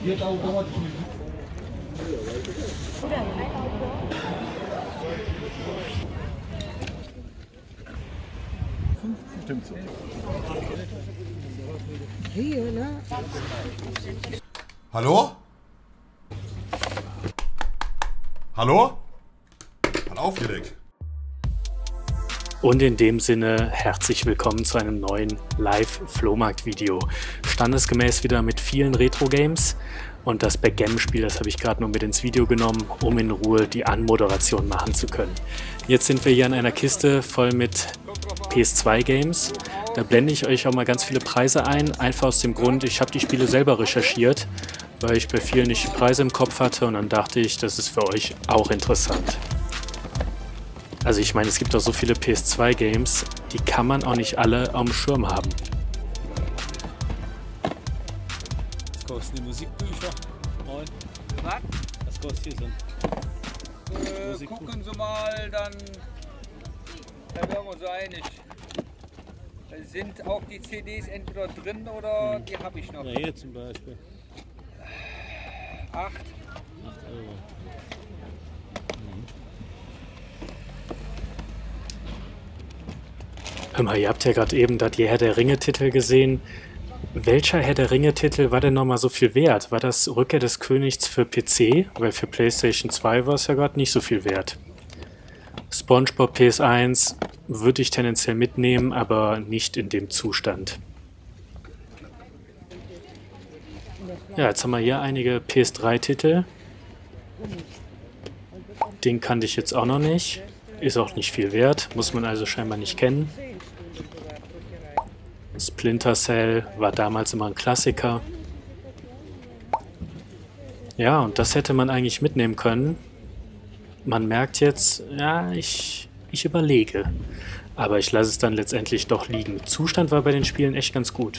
Stimmt so. Hallo? Hallo? Hat aufgelegt. Und in dem Sinne herzlich willkommen zu einem neuen Live-Flohmarkt-Video. Standesgemäß wieder mit vielen Retro-Games und das Backgammon-Spiel, das habe ich gerade nur mit ins Video genommen, um in Ruhe die Anmoderation machen zu können. Jetzt sind wir hier an einer Kiste voll mit PS2-Games. Da blende ich euch auch mal ganz viele Preise ein, einfach aus dem Grund, ich habe die Spiele selber recherchiert, weil ich bei vielen nicht die Preise im Kopf hatte und dann dachte ich, das ist für euch auch interessant. Also ich meine, es gibt auch so viele PS2-Games, die kann man auch nicht alle auf dem Schirm haben. Was kosten die Musikbücher? Moin. Was? Was kostet hier so ein Gucken Sie mal, dann werden wir uns einig. Sind auch die CDs entweder drin oder die habe ich noch? Ja, hier zum Beispiel. 8. 8 Euro. Hör mal, ihr habt ja gerade eben die Herr der Ringe-Titel gesehen. Welcher Herr der Ringe-Titel war denn nochmal so viel wert? War das Rückkehr des Königs für PC? Weil für PlayStation 2 war es ja gerade nicht so viel wert. SpongeBob PS1 würde ich tendenziell mitnehmen, aber nicht in dem Zustand. Ja, jetzt haben wir hier einige PS3-Titel. Den kannte ich jetzt auch noch nicht. Ist auch nicht viel wert, muss man also scheinbar nicht kennen. Splinter Cell war damals immer ein Klassiker. Ja, und das hätte man eigentlich mitnehmen können. Man merkt jetzt, ja, ich überlege. Aber ich lasse es dann letztendlich doch liegen. Zustand war bei den Spielen echt ganz gut.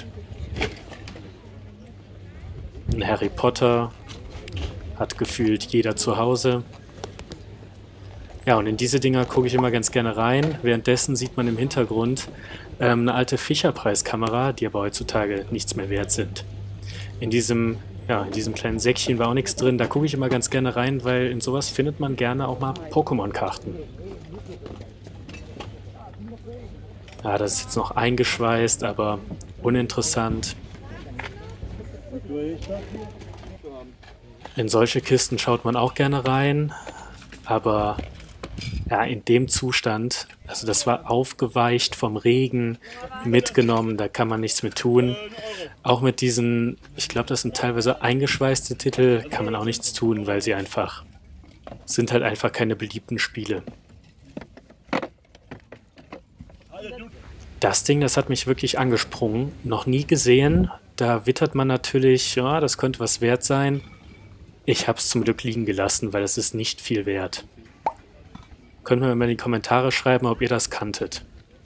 Ein Harry Potter hat gefühlt jeder zu Hause. Ja, und in diese Dinger gucke ich immer ganz gerne rein. Währenddessen sieht man im Hintergrund eine alte Fischer-Preiskamera, die aber heutzutage nichts mehr wert sind. In diesem kleinen Säckchen war auch nichts drin. Da gucke ich immer ganz gerne rein, weil in sowas findet man gerne auch mal Pokémon-Karten. Ja, das ist jetzt noch eingeschweißt, aber uninteressant. In solche Kisten schaut man auch gerne rein, aber ja, in dem Zustand, also das war aufgeweicht vom Regen, mitgenommen, da kann man nichts mit tun. Auch mit diesen, ich glaube, das sind teilweise eingeschweißte Titel, kann man auch nichts tun, weil sie sind halt einfach keine beliebten Spiele. Das Ding, das hat mich wirklich angesprungen, noch nie gesehen. Da wittert man natürlich, ja, das könnte was wert sein. Ich habe es zum Glück liegen gelassen, weil es ist nicht viel wert. Könnt ihr mir mal in die Kommentare schreiben, ob ihr das kanntet.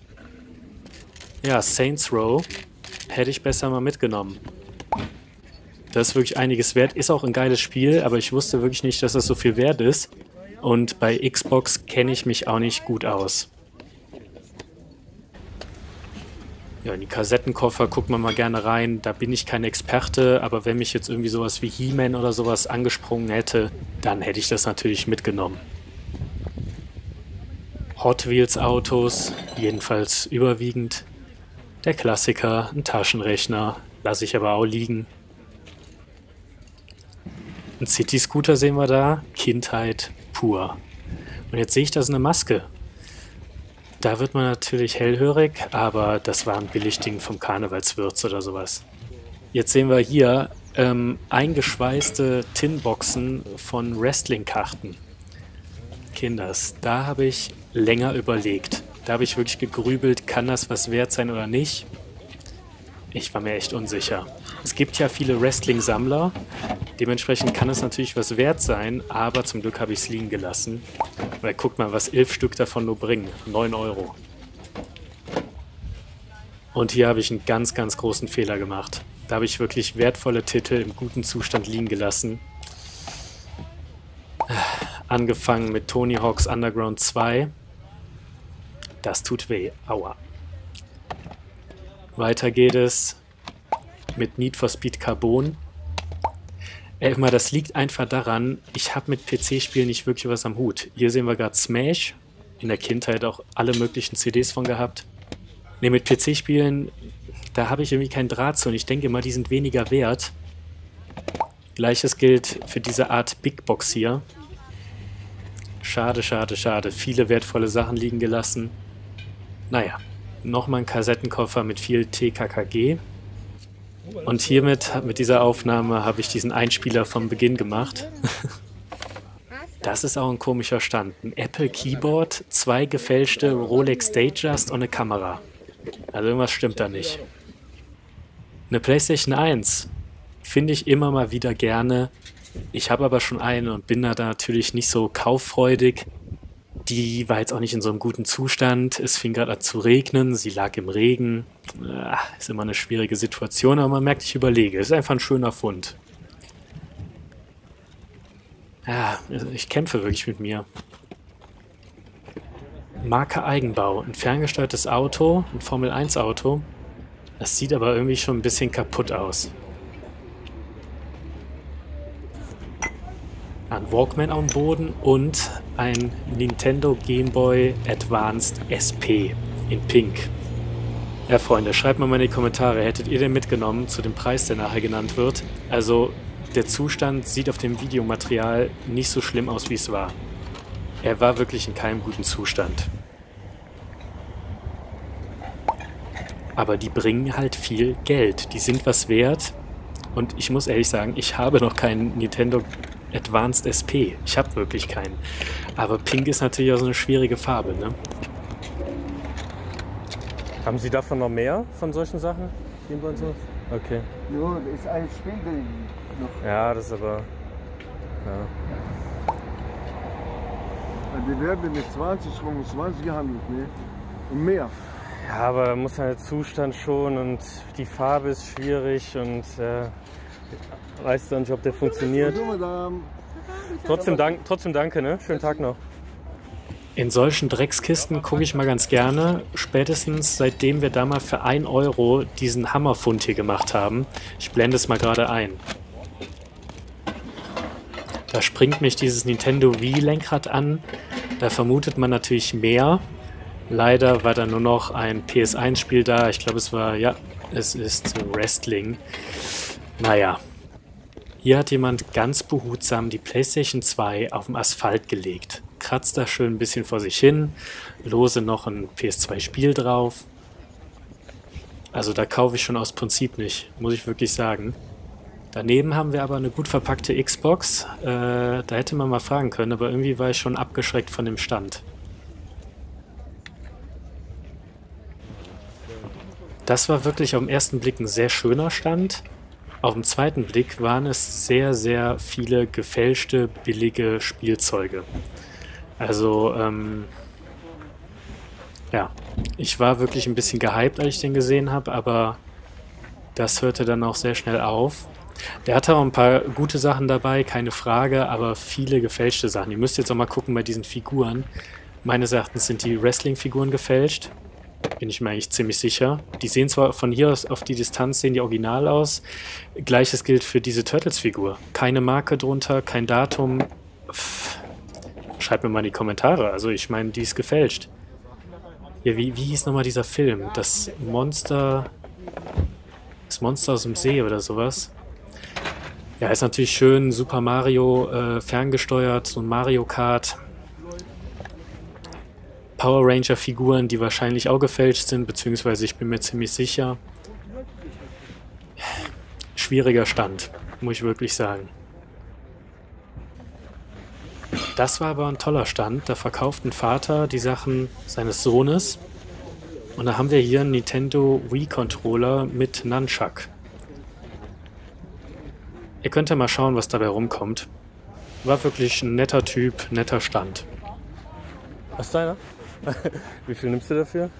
Ja, Saints Row hätte ich besser mal mitgenommen. Das ist wirklich einiges wert. Ist auch ein geiles Spiel, aber ich wusste wirklich nicht, dass das so viel wert ist. Und bei Xbox kenne ich mich auch nicht gut aus. Ja, in die Kassettenkoffer guckt man mal gerne rein. Da bin ich kein Experte, aber wenn mich jetzt irgendwie sowas wie He-Man oder sowas angesprungen hätte, dann hätte ich das natürlich mitgenommen. Hot Wheels Autos, jedenfalls überwiegend. Der Klassiker, ein Taschenrechner, lasse ich aber auch liegen. Ein City-Scooter sehen wir da, Kindheit pur. Und jetzt sehe ich, das ist eine Maske. Da wird man natürlich hellhörig, aber das war ein Billigding vom Karnevalswürz oder sowas. Jetzt sehen wir hier eingeschweißte Tinboxen von Wrestling-Karten. Kinders, da habe ich länger überlegt. Da habe ich wirklich gegrübelt, kann das was wert sein oder nicht? Ich war mir echt unsicher. Es gibt ja viele Wrestling-Sammler, dementsprechend kann es natürlich was wert sein, aber zum Glück habe ich es liegen gelassen. Weil guck mal, was 11 Stück davon nur bringen. 9 Euro. Und hier habe ich einen ganz, ganz großen Fehler gemacht. Da habe ich wirklich wertvolle Titel im guten Zustand liegen gelassen. Angefangen mit Tony Hawk's Underground 2. Das tut weh. Aua. Weiter geht es mit Need for Speed Carbon. Das liegt einfach daran, ich habe mit PC-Spielen nicht wirklich was am Hut. Hier sehen wir gerade Smash, in der Kindheit auch alle möglichen CDs von gehabt. Ne, mit PC-Spielen, da habe ich irgendwie keinen Draht zu und ich denke immer, die sind weniger wert. Gleiches gilt für diese Art Big Box hier. Schade, schade, schade. Viele wertvolle Sachen liegen gelassen. Naja, nochmal ein Kassettenkoffer mit viel TKKG. Und hiermit, mit dieser Aufnahme, habe ich diesen Einspieler vom Beginn gemacht. Das ist auch ein komischer Stand. Ein Apple Keyboard, 2 gefälschte Rolex Datejust und eine Kamera. Also irgendwas stimmt da nicht. Eine PlayStation 1 finde ich immer mal wieder gerne. Ich habe aber schon eine und bin da natürlich nicht so kauffreudig. Die war jetzt auch nicht in so einem guten Zustand. Es fing gerade an zu regnen, sie lag im Regen. Ist immer eine schwierige Situation, aber man merkt, ich überlege. Es ist einfach ein schöner Fund. Ja, ich kämpfe wirklich mit mir. Marke Eigenbau. Ein ferngesteuertes Auto, ein Formel-1-Auto. Das sieht aber irgendwie schon ein bisschen kaputt aus. Ein Walkman am Boden und ein Nintendo Game Boy Advanced SP in Pink. Ja, Freunde, schreibt mal in die Kommentare, hättet ihr den mitgenommen zu dem Preis, der nachher genannt wird? Also, der Zustand sieht auf dem Videomaterial nicht so schlimm aus, wie es war. Er war wirklich in keinem guten Zustand. Aber die bringen halt viel Geld. Die sind was wert. Und ich muss ehrlich sagen, ich habe noch keinen Nintendo Advanced SP. Ich habe wirklich keinen. Aber Pink ist natürlich auch so eine schwierige Farbe, ne? Haben Sie davon noch mehr, von solchen Sachen? Und so? Okay. Ja, das ist ein Spiegel noch. Ja, das ist aber... Ja. Die werden mit 20, 25 gehandelt, ne? Und mehr. Ja, aber da muss halt Zustand schon und die Farbe ist schwierig und weiß dann nicht, ob der funktioniert. Trotzdem danke, ne? Schönen Tag noch. In solchen Dreckskisten gucke ich mal ganz gerne, spätestens seitdem wir da mal für 1 Euro diesen Hammerfund hier gemacht haben. Ich blende es mal gerade ein. Da springt mich dieses Nintendo Wii-Lenkrad an. Da vermutet man natürlich mehr. Leider war da nur noch ein PS1-Spiel da. Ich glaube, es ist Wrestling. Naja. Hier hat jemand ganz behutsam die PlayStation 2 auf dem Asphalt gelegt. Kratzt da schön ein bisschen vor sich hin. Lose noch ein PS2-Spiel drauf. Also da kaufe ich schon aus Prinzip nicht, muss ich wirklich sagen. Daneben haben wir aber eine gut verpackte Xbox. Da hätte man mal fragen können, aber irgendwie war ich schon abgeschreckt von dem Stand. Das war wirklich auf den ersten Blick ein sehr schöner Stand. Auf den zweiten Blick waren es sehr, sehr viele gefälschte, billige Spielzeuge. Also, ja, ich war wirklich ein bisschen gehypt, als ich den gesehen habe, aber das hörte dann auch sehr schnell auf. Der hatte auch ein paar gute Sachen dabei, keine Frage, aber viele gefälschte Sachen. Ihr müsst jetzt auch mal gucken bei diesen Figuren. Meines Erachtens sind die Wrestling-Figuren gefälscht. Bin ich mir eigentlich ziemlich sicher. Die sehen zwar von hier aus auf die Distanz, sehen die original aus. Gleiches gilt für diese Turtles-Figur. Keine Marke drunter, kein Datum. Schreibt mir mal in die Kommentare. Also ich meine, die ist gefälscht. Ja, wie hieß nochmal dieser Film? Das Monster aus dem See oder sowas. Ja, ist natürlich schön. Super Mario ferngesteuert, so ein Mario Kart. Power Ranger Figuren, die wahrscheinlich auch gefälscht sind, beziehungsweise ich bin mir ziemlich sicher. Schwieriger Stand, muss ich wirklich sagen. Das war aber ein toller Stand. Da verkauft ein Vater die Sachen seines Sohnes. Und da haben wir hier einen Nintendo Wii Controller mit Nunchuck. Ihr könnt ja mal schauen, was dabei rumkommt. War wirklich ein netter Typ, netter Stand. Was ist deiner? Wie viel nimmst du dafür?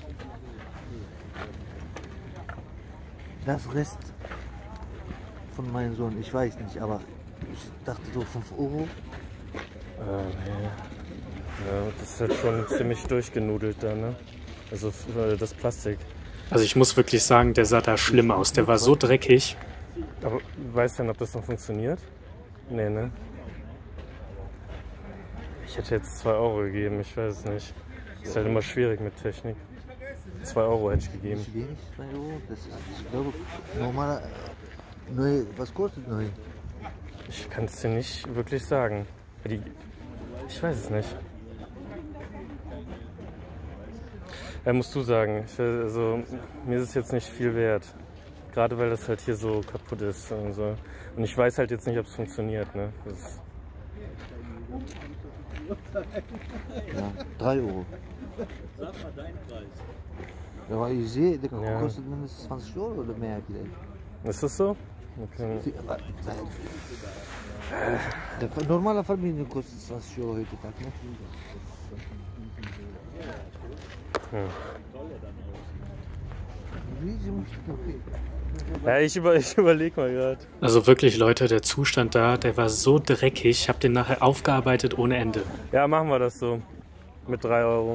Das Rest von meinem Sohn, ich weiß nicht, aber ich dachte so 5 Euro. Nee. Ja, das ist halt schon ziemlich durchgenudelt da, ne? Also das Plastik. Also ich muss wirklich sagen, der sah da schlimm aus. Der war so dreckig. Aber weißt du denn, ob das noch funktioniert? Nee, ne? Ich hätte jetzt 2 € gegeben, ich weiß es nicht. Ist halt immer schwierig mit Technik. 2 € hätte ich gegeben. Wenig, 2 €. Das ist, ich glaube, normaler neu. Was kostet neu? Ich kann es dir nicht wirklich sagen. Ich weiß es nicht. Musst du sagen. Also, mir ist es jetzt nicht viel wert. Gerade weil das halt hier so kaputt ist und so. Und ich weiß halt jetzt nicht, ob es funktioniert. Ne? Ja, 3 €. Sag mal deinen Preis. Ja, aber ich sehe, der Ja. kostet mindestens 20 € oder mehr vielleicht. Ist das so? Okay. Der normale Familie kostet 20 € heutzutage. Ne? Ja, ich überlege mal gerade. Also wirklich, Leute, der Zustand da, der war so dreckig. Ich habe den nachher aufgearbeitet ohne Ende. Ja, machen wir das so. Mit 3 €.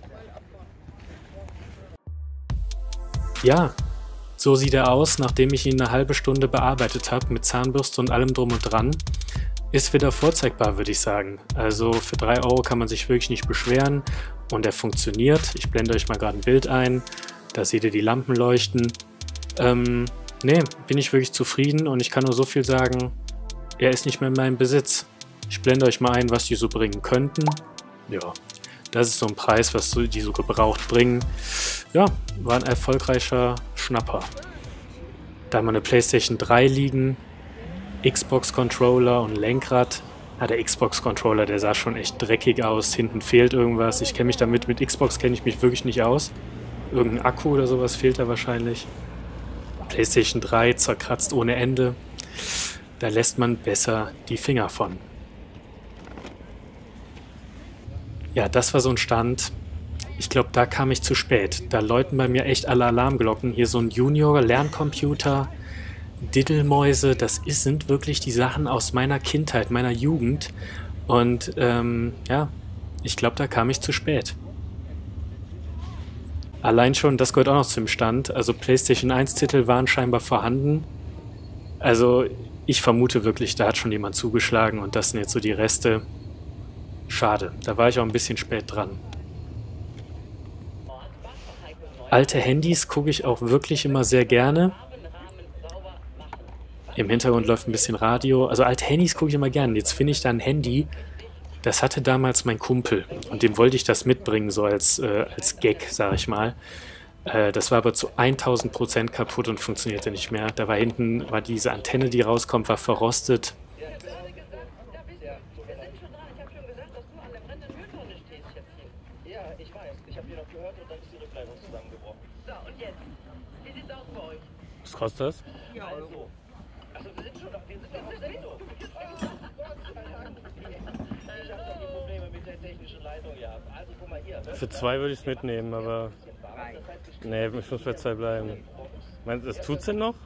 Ja, so sieht er aus, nachdem ich ihn eine halbe Stunde bearbeitet habe, mit Zahnbürste und allem drum und dran. Ist wieder vorzeigbar, würde ich sagen. Also für 3 € kann man sich wirklich nicht beschweren und er funktioniert. Ich blende euch mal gerade ein Bild ein, da seht ihr die Lampen leuchten. Nee, bin ich wirklich zufrieden und ich kann nur so viel sagen, er ist nicht mehr in meinem Besitz. Ich blende euch mal ein, was die so bringen könnten. Ja, das ist so ein Preis, was die so gebraucht bringen. Ja, war ein erfolgreicher Schnapper. Da haben wir eine PlayStation 3 liegen, Xbox-Controller und Lenkrad. Ja, der Xbox-Controller, der sah schon echt dreckig aus. Hinten fehlt irgendwas. Ich kenne mich damit, mit Xbox kenne ich mich wirklich nicht aus. Irgendein Akku oder sowas fehlt da wahrscheinlich. PlayStation 3 zerkratzt ohne Ende. Da lässt man besser die Finger von. Ja, das war so ein Stand. Ich glaube, da kam ich zu spät. Da läuten bei mir echt alle Alarmglocken. Hier so ein Junior-Lerncomputer, Diddelmäuse, das sind wirklich die Sachen aus meiner Kindheit, meiner Jugend. Und ja, ich glaube, da kam ich zu spät. Allein schon, das gehört auch noch zum Stand. Also PlayStation 1 Titel waren scheinbar vorhanden. Also ich vermute wirklich, da hat schon jemand zugeschlagen und das sind jetzt so die Reste. Schade, da war ich auch ein bisschen spät dran. Alte Handys gucke ich auch wirklich immer sehr gerne. Im Hintergrund läuft ein bisschen Radio. Also alte Handys gucke ich immer gerne. Jetzt finde ich da ein Handy, das hatte damals mein Kumpel und dem wollte ich das mitbringen, so als Gag, sage ich mal. Das war aber zu 1000% kaputt und funktionierte nicht mehr. Da war hinten, diese Antenne, die rauskommt, war verrostet. Was kostet das? Für 2 würde ich es mitnehmen, aber nee, ich muss bei 2 bleiben. Meinst du, das tut's denn noch?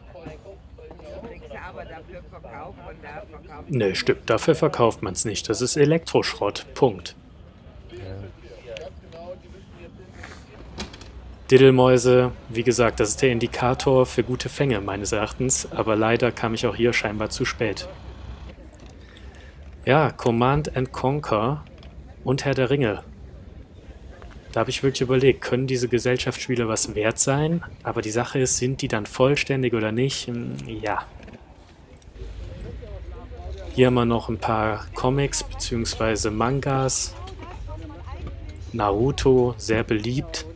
Ne, stimmt, dafür verkauft man es nicht. Das ist Elektroschrott. Punkt. Diddelmäuse, wie gesagt, das ist der Indikator für gute Fänge meines Erachtens, aber leider kam ich auch hier scheinbar zu spät. Ja, Command and Conquer und Herr der Ringe. Da habe ich wirklich überlegt, können diese Gesellschaftsspiele was wert sein? Aber die Sache ist, sind die dann vollständig oder nicht? Ja. Hier haben wir noch ein paar Comics bzw. Mangas. Naruto, sehr beliebt.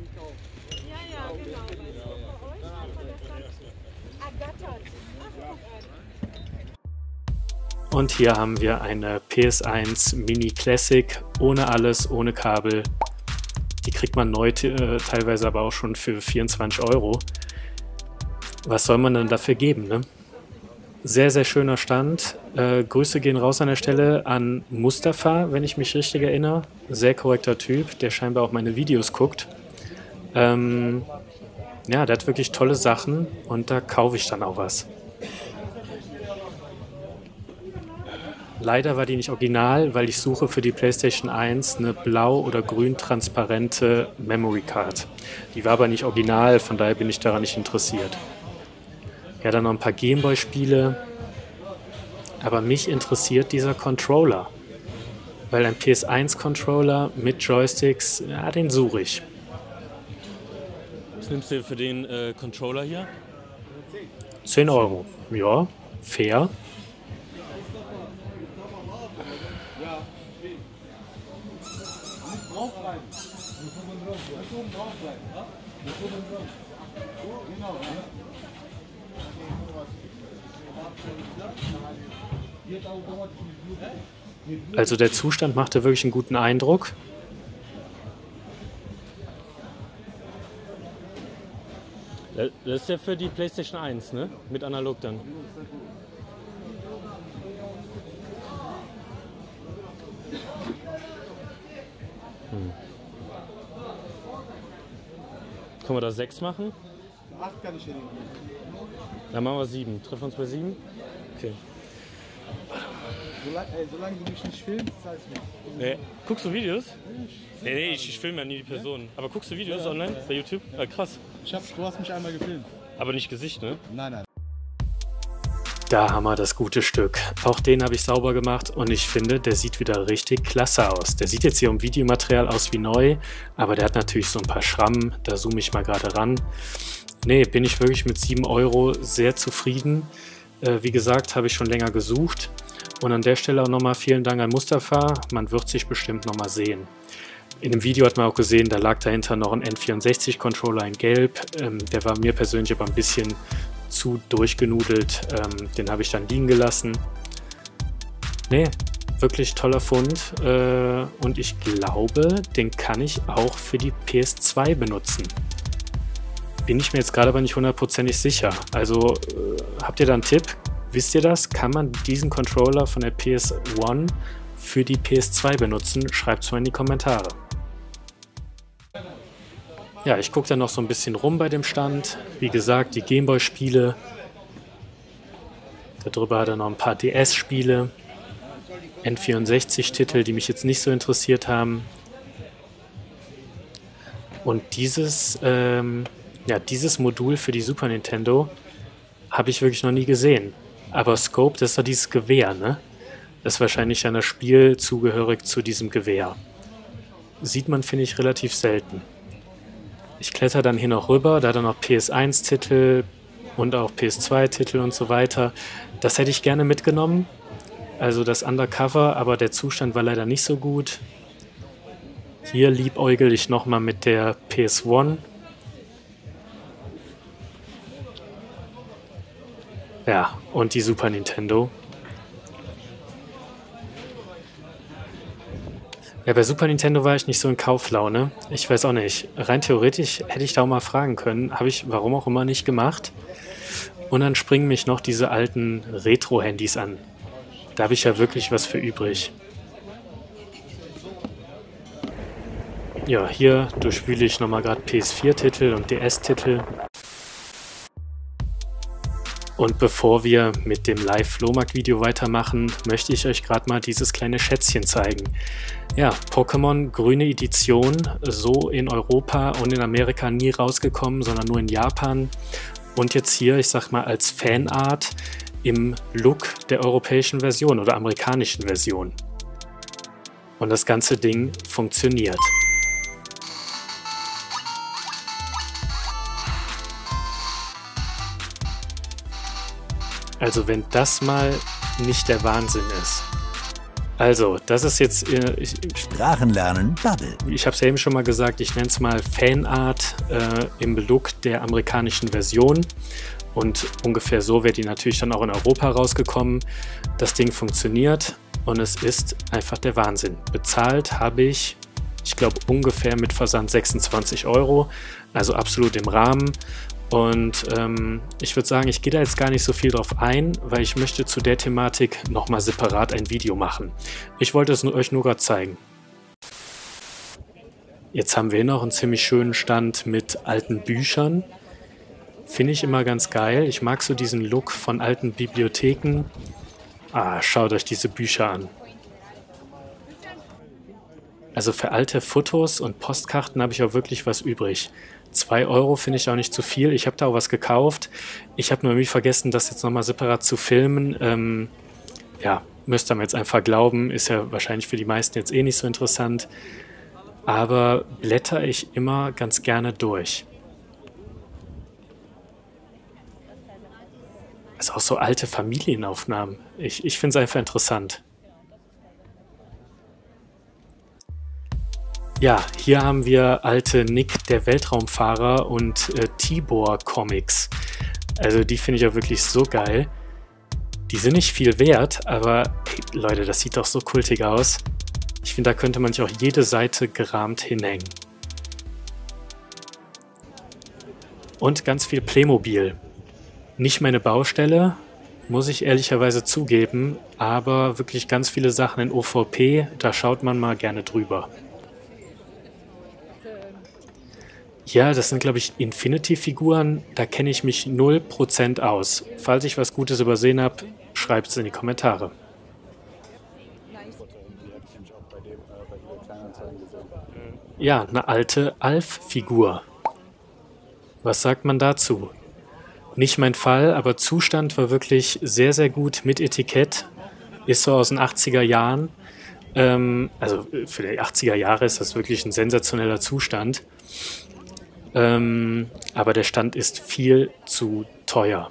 Und hier haben wir eine PS1 Mini Classic, ohne alles, ohne Kabel. Die kriegt man neu, teilweise aber auch schon für 24 €. Was soll man dann dafür geben, ne? Sehr, sehr schöner Stand. Grüße gehen raus an der Stelle an Mustafa, wenn ich mich richtig erinnere. Sehr korrekter Typ, der scheinbar auch meine Videos guckt. Ja, der hat wirklich tolle Sachen und da kaufe ich dann auch was. Leider war die nicht original, weil ich suche für die PlayStation 1 eine blau- oder grün transparente Memory Card. Die war aber nicht original, von daher bin ich daran nicht interessiert. Ja, dann noch ein paar Gameboy-Spiele. Aber mich interessiert dieser Controller. Weil ein PS1-Controller mit Joysticks, ja, den suche ich. Was nimmst du für den Controller hier? 10 Euro. Ja, fair. Also der Zustand machte wirklich einen guten Eindruck. Das ist ja für die PlayStation 1, ne? Mit analog dann. Können wir da 6 machen? 8 kann ich hier nehmen. Dann machen wir 7. Treffen wir uns bei 7? Okay. Solange du mich nicht filmst, zahlst du mir. Nee. Guckst du Videos? Nee, ich filme ja nie die Person. Aber guckst du Videos online bei YouTube? Ja, krass. Du hast mich einmal gefilmt. Aber nicht Gesicht, ne? Nein, nein. Da haben wir das gute Stück. Auch den habe ich sauber gemacht und ich finde, der sieht wieder richtig klasse aus. Der sieht jetzt hier im Videomaterial aus wie neu, aber der hat natürlich so ein paar Schrammen. Da zoome ich mal gerade ran. Nee, bin ich wirklich mit 7 Euro sehr zufrieden. Wie gesagt, habe ich schon länger gesucht. Und an der Stelle auch nochmal vielen Dank an Mustafa. Man wird sich bestimmt nochmal sehen. In dem Video hat man auch gesehen, da lag dahinter noch ein N64-Controller in Gelb. Der war mir persönlich aber ein bisschen zu durchgenudelt. Den habe ich dann liegen gelassen. Nee, wirklich toller Fund. Und ich glaube, den kann ich auch für die PS2 benutzen. Bin ich mir jetzt gerade aber nicht hundertprozentig sicher. Also habt ihr da einen Tipp? Wisst ihr das? Kann man diesen Controller von der PS1 für die PS2 benutzen? Schreibt es mal in die Kommentare. Ja, ich gucke dann noch so ein bisschen rum bei dem Stand. Wie gesagt, die Gameboy-Spiele. Darüber hat er noch ein paar DS-Spiele. N64-Titel, die mich jetzt nicht so interessiert haben. Und dieses Modul für die Super Nintendo habe ich wirklich noch nie gesehen. Aber Scope, das ist doch dieses Gewehr, ne? Das ist wahrscheinlich dann das Spiel zugehörig zu diesem Gewehr. Sieht man, finde ich, relativ selten. Ich kletter dann hier noch rüber, da dann noch PS1-Titel und auch PS2-Titel und so weiter. Das hätte ich gerne mitgenommen. Also das Undercover, aber der Zustand war leider nicht so gut. Hier liebäugel ich nochmal mit der PS1. Ja, und die Super Nintendo. Ja, bei Super Nintendo war ich nicht so in Kauflaune. Ich weiß auch nicht. Rein theoretisch hätte ich da auch mal fragen können. Habe ich, warum auch immer, nicht gemacht. Und dann springen mich noch diese alten Retro-Handys an. Da habe ich ja wirklich was für übrig. Ja, hier durchwühle ich nochmal gerade PS4-Titel und DS-Titel. Und bevor wir mit dem Live-Flohmarkt-Video weitermachen, möchte ich euch gerade mal dieses kleine Schätzchen zeigen. Ja, Pokémon grüne Edition, so in Europa und in Amerika nie rausgekommen, sondern nur in Japan. Und jetzt hier, ich sag mal, als Fanart im Look der europäischen Version oder amerikanischen Version. Und das ganze Ding funktioniert. Also wenn das mal nicht der Wahnsinn ist. Also, das ist jetzt... Sprachen lernen, Bubble. Ich habe es ja eben schon mal gesagt, ich nenne es mal Fanart im Look der amerikanischen Version. Und ungefähr so wäre die natürlich dann auch in Europa rausgekommen. Das Ding funktioniert und es ist einfach der Wahnsinn. Bezahlt habe ich glaube, ungefähr mit Versand 26 Euro. Also absolut im Rahmen. Und ich würde sagen, ich gehe da jetzt gar nicht so viel drauf ein, weil ich möchte zu der Thematik nochmal separat ein Video machen. Ich wollte es euch nur gerade zeigen. Jetzt haben wir hier noch einen ziemlich schönen Stand mit alten Büchern. Finde ich immer ganz geil. Ich mag so diesen Look von alten Bibliotheken. Ah, schaut euch diese Bücher an. Also für alte Fotos und Postkarten habe ich auch wirklich was übrig. 2 Euro finde ich auch nicht zu viel. Ich habe da auch was gekauft. Ich habe nur irgendwie vergessen, das jetzt nochmal separat zu filmen. Ja, müsst ihr mir jetzt einfach glauben. Ist ja wahrscheinlich für die meisten jetzt eh nicht so interessant. Aber blätter ich immer ganz gerne durch. Also auch so alte Familienaufnahmen. Ich finde es einfach interessant. Ja, hier haben wir alte Nick, der Weltraumfahrer und Tibor Comics. Also die finde ich auch wirklich so geil. Die sind nicht viel wert, aber hey, Leute, das sieht doch so kultig aus. Ich finde, da könnte man sich auch jede Seite gerahmt hinhängen. Und ganz viel Playmobil. Nicht meine Baustelle, muss ich ehrlicherweise zugeben, aber wirklich ganz viele Sachen in OVP, da schaut man mal gerne drüber. Ja, das sind, glaube ich, Infinity-Figuren. Da kenne ich mich 0% aus. Falls ich was Gutes übersehen habe, schreibt es in die Kommentare. Ja, eine alte Alf-Figur. Was sagt man dazu? Nicht mein Fall, aber Zustand war wirklich sehr, sehr gut mit Etikett. Ist so aus den 80er Jahren. Also für die 80er Jahre ist das wirklich ein sensationeller Zustand. Aber der Stand ist viel zu teuer.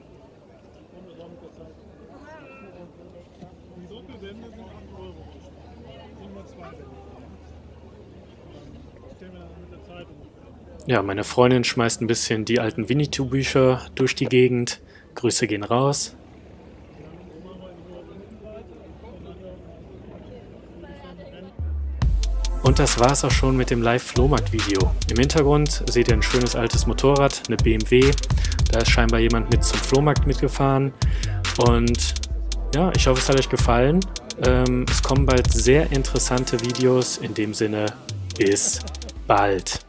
Ja, meine Freundin schmeißt ein bisschen die alten Winnetou-Bücher durch die Gegend. Grüße gehen raus. Und das war's auch schon mit dem Live-Flohmarkt-Video. Im Hintergrund seht ihr ein schönes altes Motorrad, eine BMW. Da ist scheinbar jemand mit zum Flohmarkt mitgefahren. Und ja, ich hoffe, es hat euch gefallen. Es kommen bald sehr interessante Videos. In dem Sinne, bis bald.